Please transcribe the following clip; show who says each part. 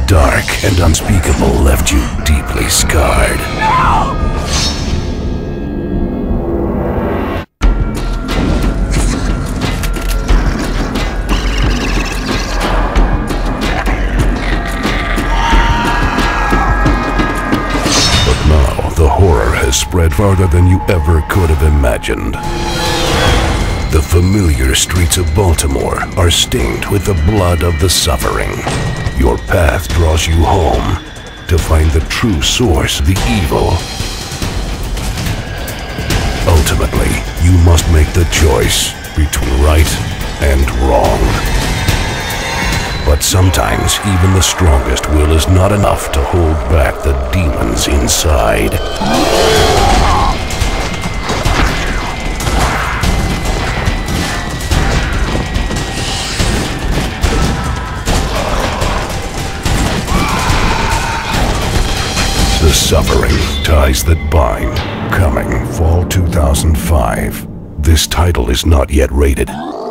Speaker 1: dark and unspeakable left you deeply scarred. But now the horror has spread farther than you ever could have imagined. The familiar streets of Baltimore are stained with the blood of the suffering. Your path draws you home to find the true source of the evil. Ultimately, you must make the choice between right and wrong. But sometimes even the strongest will is not enough to hold back the demons inside. The Suffering, Ties That Bind, coming fall 2005. This title is not yet rated.